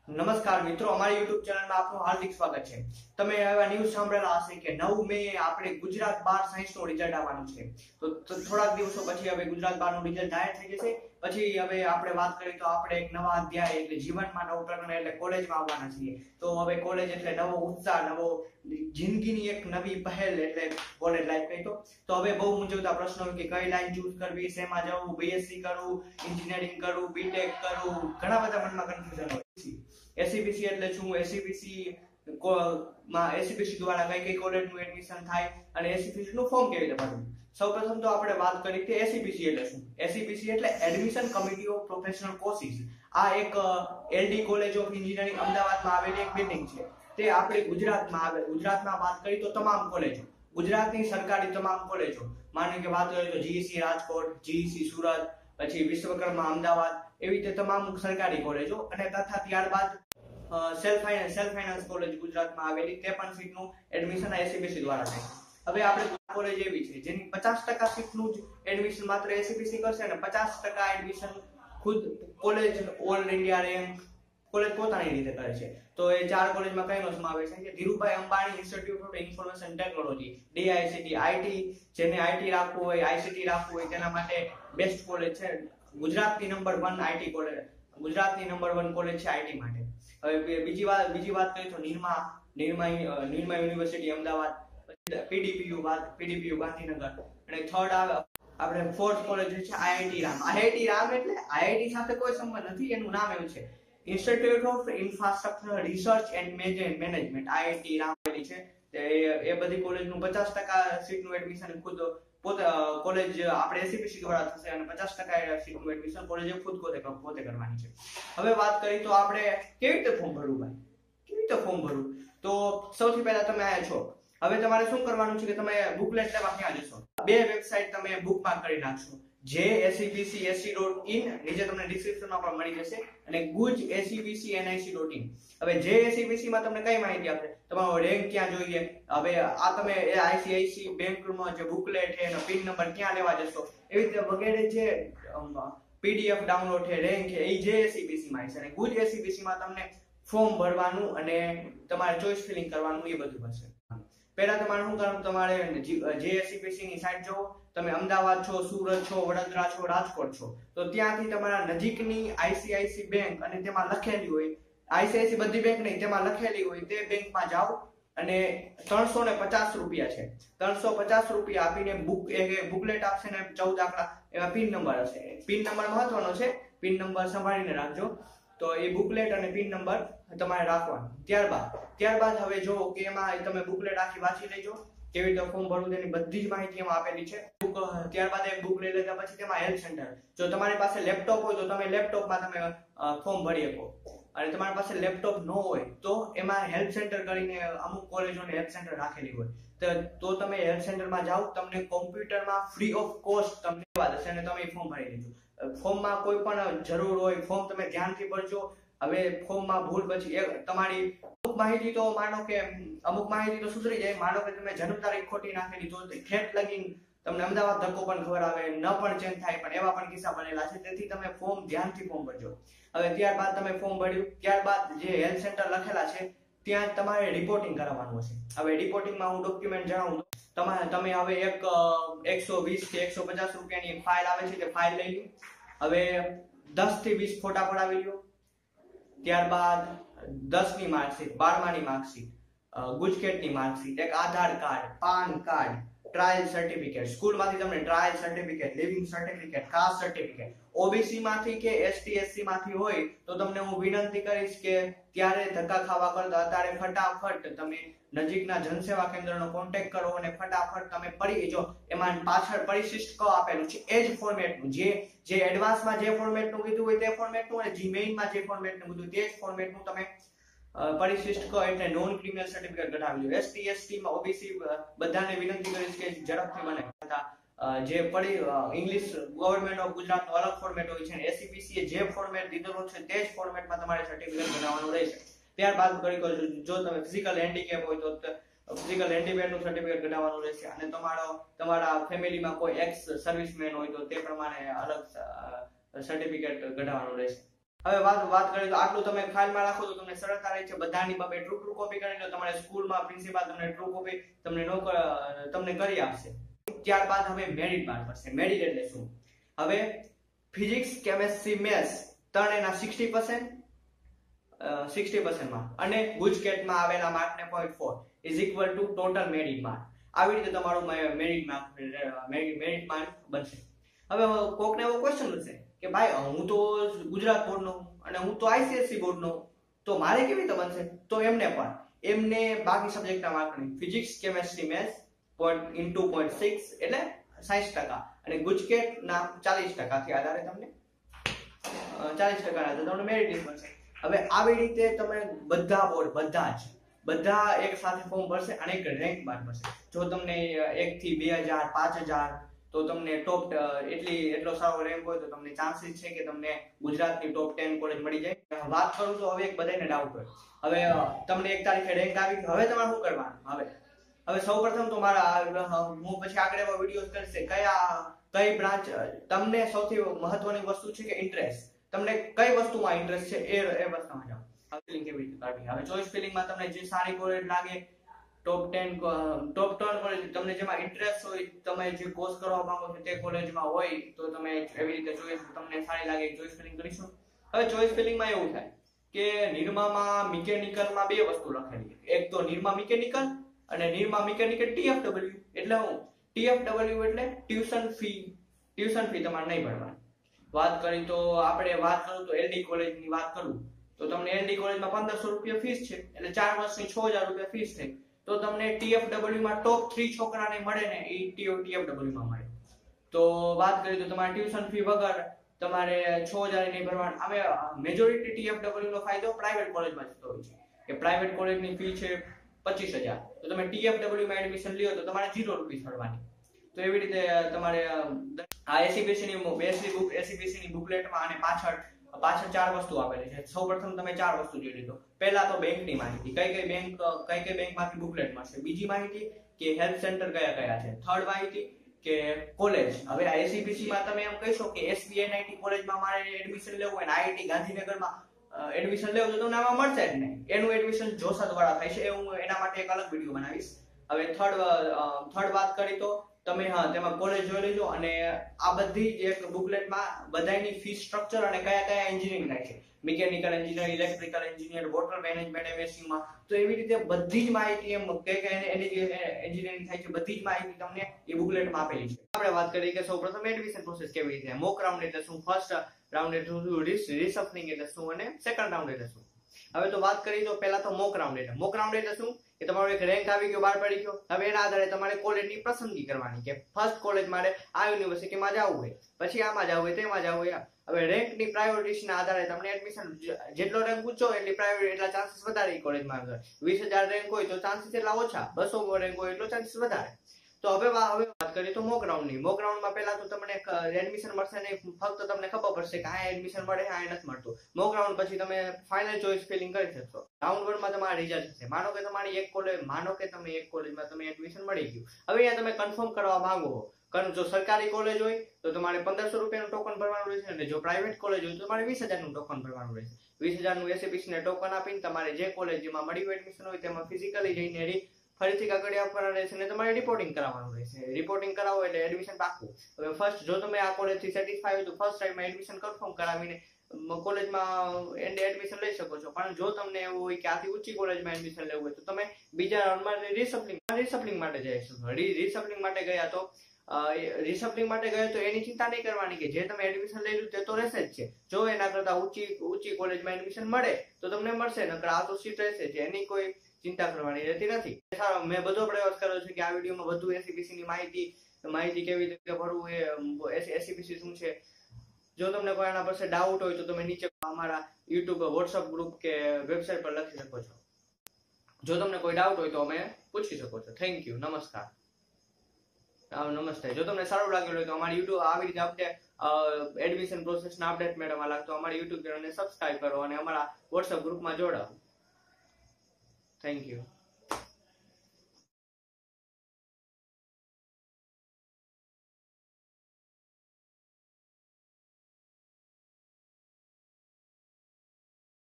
નમસ્કાર મિત્રો, અમારી YouTube ચેનલમાં આપનું હાર્દિક સ્વાગત છે। તમે એવા ન્યૂઝ સાંભળેલા હશે કે 9 મે આપણે ગુજરાત બાર સાયન્સનું રિઝલ્ટ આવવાનું છે। તો થોડાક દિવસો પછી હવે ગુજરાત બારનું રિઝલ્ટ જાહેર થઈ જશે। પછી હવે આપણે વાત કરીએ તો આપણે એક નવા અધ્યાય એટલે જીવનમાં નવું પ્રકરણ એટલે કોલેજમાં આવવાના છીએ। તો હવે કોલેજ એટલે નવો ઉત્સાહ, નવો જિંદગીની એક નવી પહેલ એટલે કોલેજ લાઈફ કહી તો હવે બહુ મૂંઝવતા પ્રશ્નો કે કઈ લાઈન ચૂઝ કરવી, શેમાં જવું, બીએસસી કરવું, એન્જિનિયરિંગ કરવું, બીટેક કરવું, ઘણા બધા મનમાં કન્ફ્યુઝન હોય। એસસીબીસી એટલે શું, એસસીબીસી માં એસસીબીસી દ્વારા કઈ કોલેજનું એડમિશન થાય અને એસસીબીસી નું ફોર્મ કેવી રીતે ભરવું। સૌપ્રથમ તો આપણે વાત કરી કે એસસીબીસી એટલે શું। એસસીબીસી એટલે admission committee of professional courses. આ એક એલડી કોલેજ ઓફ એન્જિનિયરિંગ અમદાવાદમાં આવેલી એક બિલ્ડિંગ છે। તે આપણે ગુજરાતમાં આવે। ગુજરાતમાં વાત કરી તો તમામ કોલેજો, ગુજરાતની સરકારી તમામ કોલેજો, માનો કે વાત કરીએ તો જીઈસી રાજકોટ, જીઈસી સુરત, પછી વિશ્વકર્મા અમદાવાદ, એવી રીતે તમામ સરકારી કોલેજો અને તથા ત્યારબાદ સેલ્ફ ફાઇનાન્સ કોલેજ ગુજરાતમાં આવેલી તે પણ સીટનું એડમિશન એસસીબીસી દ્વારા થાય। હવે આપણે કોલેજ એવી છે જેની 50% સીટનું જ એડમિશન માત્ર એસસીબીસી કરશે અને 50% એડમિશન ખુદ college all India rank college પોતાની રીતે કરે છે। તો એ ચાર કોલેજમાં કઈનો સમાવેશ થાય છે? Dhirubhai Ambani institute of information technology, DICT, IT, જેને આઈટી રાખવું હોય, આઈસીટી રાખવું હોય તેના માટે બેસ્ટ કોલેજ છે। ગુજરાતની નંબર 1 આઈટી કોલેજ, ગુજરાતની નંબર 1 કોલેજ છે આઈટી માટે। હવે બીજી વાત કરીએ તો નિરમા યુનિવર્સિટી અમદાવાદ, પીડીપીયુ ગાંધીનગર અને થર્ડ આવે આપણે ફોર્થ કોલેજ છે આઈઆઈટી રામ। આઈઆઈટી રામ એટલે આઈઆઈટી સાથે કોઈ સંબંધ નથી, એનું નામ એવું છે institute of infrastructure research and management, IIT RAM આવેલી છે। એ બધી કોલેજનું 50% સીટનું એડમિશન ખુદ કોલેજ આપણે એસસીબીસી દ્વારા થશે અને 50% સીટનું એડમિશન કોલેજે ખુદ પોતે કરવાની છે। હવે વાત કરીએ તો આપણે કેવી રીતે ફોર્મ ભરવું ભાઈ, કેવી રીતે ફોર્મ ભરવું? તો સૌથી પહેલા તમે આયા છો, હવે તમારે શું કરવાનું છે કે તમે બુકલેટ લેવા ક્યાં જશો? બે વેબસાઇટ તમે બુકમાર્ક કરી નાખશો, JSCBCSC.in, નીચે તમને ડિસ્ક્રિપ્શનમાં પણ મળી જશે, અને GUJSCBCNIC.in। હવે JSCBC માં તમને કઈ માહિતી આપશે? તમારો રેન્ક ક્યાં જોઈએ, હવે આ તમે આઈસીઆઈસી બેંકમાં જે બુકલેટ છે એનો પિન નંબર ક્યાં લેવા જશો, એવી રીતે વગેરે જે પીડીએફ ડાઉનલોડ છે, રેન્ક છે, એ JSCBC માં છે, અને GUJSCBC માં તમને ફોર્મ ભરવાનું અને તમારે ચોઇસ ફિલિંગ કરવાનું એ બધું હશે। પહેલા તમારે શું કરવાનું, તમારે JSCBC ની સાઇટ જોવો। તમે અમદાવાદ છો, સુરત છો, વડોદરા છો, રાજકોટ છો, તો ત્યાંથી તમારા નજીકની આઈસીઆઈસી બેંક અને તેમાં લખેલી હોય, આઈસીઆઈસી બધી બેંક નહીં, તેમાં લખેલી હોય તે બેંકમાં જાઓ અને 350 રૂપિયા છે, 350 રૂપિયા આપીને બુકલેટ આપશે ને 14 આંકડા એમાં પિન નંબર હશે। પિન નંબર મહત્વનો છે, પિન નંબર સંભાળીને રાખજો। તો એ બુકલેટ અને પિન નંબર તમારે રાખવાનો। ત્યારબાદ હવે જો કે એમાં તમે બુકલેટ આખી વાંચી લેજો, કેવી રીતે ફોર્મ ભરવું તેની બધી જ માહિતી એમાં આપેલી છે। ત્યારબાદ એક બુક લઈ લેતા પછી તેમાં હેલ્પ સેન્ટર, જો તમારી પાસે લેપટોપ હોય તો તમે લેપટોપમાં તમે ફોર્મ ભરી શકો, અને તમારી પાસે લેપટોપ ન હોય તો એમાં હેલ્પ સેન્ટર કરીને અમુક કોલેજોને હેલ્પ સેન્ટર રાખેલી હોય, તો તમે હેલ્પ સેન્ટરમાં જાઓ, તમને કોમ્પ્યુટરમાં ફ્રી ઓફ કોસ્ટ તમને લેવા દેશે અને તમે ફોર્મ ભરી લેજો। ફોર્મમાં કોઈ પણ જરૂર હોય ફોર્મ તમે ધ્યાનથી ભરજો। હવે ફોર્મમાં ભૂલ પછી તમારી અમુક માહિતી તો માનો કે અમુક માહિતી તો સુધરી જાય, માનો કે તમે જન્મ તારીખ ખોટી નાખેલી તો ઠેઠ લગીને તમને અમદાવાદ ધક્કો પણ ખબર આવે, ન પણ ચેન્જ થાય, પણ એવા પણ કિસ્સા બનેલા છે, તેથી તમે ફોર્મ ધ્યાનથી ફોર્મ ભરજો। હવે ત્યારબાદ તમે ફોર્મ ભર્યું, ત્યારબાદ જે હેલ્થ સેન્ટર લખેલા છે ત્યાં તમારે રિપોર્ટિંગ કરાવવાનું હશે। હવે રિપોર્ટિંગમાં હું ડોક્યુમેન્ટ જણાવું તો તમે હવે એક 120 કે 150 રૂપિયાની એક ફાઇલ આવે છે, તે ફાઇલ લઈ લો। હવે 10 થી 20 ફોટા પડાવી લો। ત્યારબાદ 10 ની માર્કશીટ, 12માની માર્કશીટ, ગુજકેટની માર્કશીટ, એક Aadhaar card, PAN card, trial certificate, સ્કૂલમાંથી તમને trial certificate, leaving certificate, caste certificate, OBC માંથી કે એસટી એસસી માંથી હોય તો તમને હું વિનંતી કરીશ કે ત્યારે ધક્કા ખાવા કરતા અત્યારે ફટાફટ તમે નજીકના જનસેવા કેન્દ્રનો કોન્ટેક્ટ કરો અને ફટાફટ તમે જો એમાં પાછળ પરિશિષ્ટ ક આપેલું છે એ જ ફોર્મેટનું, જે એડવાન્સમાં જે ફોર્મેટનું કીધું હોય તે ફોર્મેટનું, અને જે મેઇનમાં જે ફોર્મેટનું કીધું તે જ ફોર્મેટનું તમે પરિશિષ્ટ ક એટલે નોન ક્રિમિનલ સર્ટિફિકેટ કઢાવી લો। એસટી એસટી માં ઓબીસી બધાને વિનંતી કરીશ કે ઝડપથી મને જે ઇંગ્લિશ ગવર્નમેન્ટ ઓફ ગુજરાતનો અલગ ફોર્મેટ હોય છે, એસસીબીસી એ જે ફોર્મેટ દીધેલું છે તે જ ફોર્મેટમાં તમારે સર્ટિફિકેટ બનાવવાનું રહેશે। ત્યારબાદ જો તમે ફિઝિકલ હેન્ડીકેપ હોય તો ફિઝિકલ હેન્ડીકેપનું સર્ટિફિકેટ કઢાવવાનું રહેશે, અને તમારા ફેમિલીમાં કોઈ એક્સ સર્વિસમેન હોય તો તે પ્રમાણે અલગ સર્ટિફિકેટ કઢાવવાનું રહેશે। હવે વાત કરીએ તો આટલું તમે ખ્યાલમાં રાખો તો તમને સરળતા રહે છે. બધાની બાબે ટ્રુ કોપી કરી લો. તમારે સ્કૂલમાં પ્રિન્સિપાલ તમને ટ્રુ કોપી તમને કરી આપશે. ત્યારબાદ હવે મેરિટ બાર પડશે. મેરિટ એટલે શું? હવે ફિઝિક્સ, કેમેસ્ટ્રી, મેથ્સ ત્રણેયના 60% 60% માર્ક અને ગુજકેટમાં આવેલા માર્કને 0.4 is equal to total merit mark. આવી રીતે તમારું મેરિટ માર્ક બનશે. હવે કોકને એવો ક્વેશ્ચન હશે કે ભાઈ હું તો ગુજરાત બોર્ડનો અને હું તો આઈસીએસસી બોર્ડનો, તો મારે કેવી રીતે બનશે? તો એમને બાકી સબ્જેક્ટના માર્કની ફિઝિક્સ, કેમેસ્ટ્રી, મેથ્સ ઇન્ટુ 0.6 એટલે 60% અને ગુજકેટના 40% થી આધારે તમને 40% આધારે તમને મેરિટ લિસ્ટ મળશે. હવે આવી રીતે તમે બધા બોર્ડ બધા એક સાથે ફોર્મ ભરશે અને એક રેન્ક બાર મળશે. જો તમને 1 થી 2000 5000 તો તમને એટલો સારો રેન્ક હોય તો તમને ચાન્સીસ છે કે તમને ગુજરાતની ટોપ 10 કોલેજ મળી જાય. વાત કરું તો હવે એક બધાને ડાઉટ હોય. હવે તમને 1 તારીખે રેન્ક આવી ગયો, હવે તમારે શું કરવાનું? હવે સૌપ્રથમ તો હું પછી આગળ એવા વિડીયોઝ કરીશ કઈ બ્રાન્ચ તમને સૌથી મહત્વની વસ્તુ છે કે ઇન્ટરેસ્ટ. તમને કઈ વસ્તુમાં ઇન્ટરેસ્ટ છે એ વસ્તુમાં જાઓ. ફિલિંગ કેવી રીતે કરવી? હવે ચોઇસ ફિલિંગમાં તમને જે સારી કોલેજ લાગે, ટોપ 10 કોલેજ તમને જેમાં ઇન્ટરેસ્ટ હોય, તમે જે કોર્સ કરવા માંગો છો તે કોલેજમાં હોય તો તમે એવી રીતે ચોઇસ તમને સારી લાગે ચોઇસ ફિલિંગ કરીશું. હવે ચોઇસ ફિલિંગમાં એવું થાય કે નિરમામાં મિકેનિકલમાં બે વસ્તુ લખેલી. એક તો નિરમા મિકેનિકલ અને નિરમા મિકેનિકલ TFW. એટલે હું TFW એટલે ટ્યુશન ફી તમારે નહીં ભરવાની. વાત કરી તો વાત કરું તો LD કોલેજની વાત કરું તો તમને LD કોલેજમાં 1500 રૂપિયા ફીસ છે એટલે 4 વર્ષની 6000 રૂપિયા ફીસ થઈ. તો તમને TFW માં ટોપ 3 છોકરાને મળે ને એ TFW માં મળે. તો વાત કરીએ તો તમારે ટ્યુશન ફી વગર તમારે 6000 નહીં ભરવાનું. હવે મેજોરિટી TFW નો ફાયદો પ્રાઇવેટ કોલેજમાં થતો હોય છે કે પ્રાઇવેટ કોલેજની ફી છે 25000, તો તમે TFW માં એડમિશન લ્યો તો તમારે 0 રૂપિયા ભરવાની. તો એવી રીતે તમારે આ એસસીબીસી ની બુકલેટમાં અને પાછળ 4 વસ્તુ આપેલી છે. સૌપ્રથમ તમે 4 વસ્તુ જોઈ લીધો. પહેલા તો બેંકની માહિતી, કઈ બેંકમાંથી બુકલેટ મળશે. બીજી માહિતી કે હેલ્થ સેન્ટર કયા છે. થર્ડ માહિતી કે કોલેજ. હવે આઈસીબીસી માં તમે એમ કહીશો કે SBNIT કોલેજમાં મારે એડમિશન લેવું હોય ને IIT ગાંધીનગરમાં એડમિશન લેવું તો તમને આમાં મળશે જ નહીં. એનું એડમિશન જોશા દ્વારા થાય છે. હું એના માટે એક અલગ વિડીયો બનાવીશ. હવે થર્ડ વાત કરી તો તમે તેમાં કોલેજ જોઈ લેજો અને આ બધી જ એક બુકલેટમાં બધાની ફી સ્ટ્રક્ચર અને કયા એન્જિનિયરિંગ થાય છે. Mechanical engineer, electrical engineer, water management MSc માં તો એવી રીતે બધી જ માહિતી એન્જિનિયરિંગ થાય છે બધી જ માહિતી તમને એ બુકલેટમાં આપેલી છે. આપણે વાત કરીએ કે સૌપ્રથમ એડમિશન પ્રોસેસ કેવી રીતે. મોક રાઉન્ડ એટલે શું, ફર્સ્ટ રાઉન્ડ એટલે શું, રિસફનિંગ એટલે શું અને સેકન્ડ રાઉન્ડ એટલે શું. હવે તો વાત કરીએ તો પહેલા તો મોક રાઉન્ડ એટલે શું કે તમારો એક રેન્ક આવી ગયો, બહાર પડી ગયો. હવે એના આધારે તમારે કોલેજની પસંદગી કરવાની કે ફર્સ્ટ કોલેજ મારે આ યુનિવર્સિટીમાં જવું હોય, પછી આમાં જવું હોય, તેમાં જવું હોય. હવે રેન્કની પ્રાયોરિટીના આધારે તમને એડમિશન જેટલો રેન્ક ઊંચો એટલી પ્રાયોરિટી એટલા ચાન્સીસ વધારે કોલેજમાં. 20000 રેન્ક હોય તો ચાન્સીસ એટલા ઓછા, 200 રેન્ક હોય એટલો ચાન્સીસ વધારે. તો હવે વાત કરીએ તો મોક રાઉન્ડની. મોક રાઉન્ડમાં પહેલા તો તમને એડમિશન મળશે નહીં, ફક્ત તમને ખબર પડશે કે આ એડમિશન મળે, આ નથી મળતું. મોક રાઉન્ડ પછી તમે ફાઇનલ ચોઇસ ફિલિંગ કરી શકશો. રાઉન્ડ 1 માં તમારા રિઝલ્ટ થશે. માનો કે તમે એક કોલેજમાં તમે એડમિશન મળી ગયું. હવે અહીંયા તમે કન્ફર્મ કરવા માંગો જો સરકારી કોલેજ હોય તો તમારે 1500 રૂપિયાનું ટોકન ભરવાનું રહેશે અને જો પ્રાઇવેટ કોલેજ હોય તો તમારે 20000 નું ટોકન ભરવાનું રહેશે. 20000 નું એસસીબીસી ને ટોકન આપીને તમારે જે કોલેજમાં મળ્યું એડમિશન હોય તેમાં ફિઝિકલી જઈને ફરીથી કાગળ આપવાના રહેશે અને તમારે રિપોર્ટિંગ કરાવવાનું રહેશે. રિપોર્ટિંગ કરાવો એટલે એડમિશન પાક્કું. હવે ફર્સ્ટ જો તમે આ કોલેજથી સેટિસ્ફાય હોય તો ફર્સ્ટ ટાઈમમાં એડમિશન કન્ફર્મ કરાવીને કોલેજમાં એડમિશન લઈ શકો છો. પણ જો તમને એવું હોય કે આથી ઊંચી કોલેજમાં એડમિશન લેવું હોય તો તમે બીજા રાઉન્ડમાં રિસપ્લિંગ માટે જઈ શકો. રિસપ્લિંગ માટે ગયા તો એની ચિંતા નહીં કરવાની કે જે તમે એડમિશન લઈ લીધું તે તો રહેશે જ છે. જો એના કરતા ઊંચી કોલેજમાં એડમિશન મળે તો તમને મળશે, નકર આ તો સીટ રહેશે જ. એની કોઈ ચિંતા કરવાની રહેતી નથી. મેં બધો પ્રયાસ કર્યો છે કે આ વિડીયોમાં વધુ એસસીબીસી ની માહિતી કેવી રીતે ભરવું, એસસીબીસી શું છે. જો તમને કોઈ આના પર ડાઉટ હોય તો તમે નીચે અમારા YouTube WhatsApp ગ્રુપ કે વેબસાઇટ પર લખી શકો છો. જો તમને કોઈ ડાઉટ હોય તો અમે પૂછી શકો છો. Thank you. નમસ્કાર. નમસ્તે. જો તમને સારું લાગેલું હોય તો અમારી YouTube આવી રીતે અપડેટ એડમિશન પ્રોસેસના અપડેટ મેળવવા લાગતો અમારી YouTube ચેનલને સબસ્ક્રાઇબ કરો અને અમારા WhatsApp ગ્રુપમાં જોડાઓ. Thank you.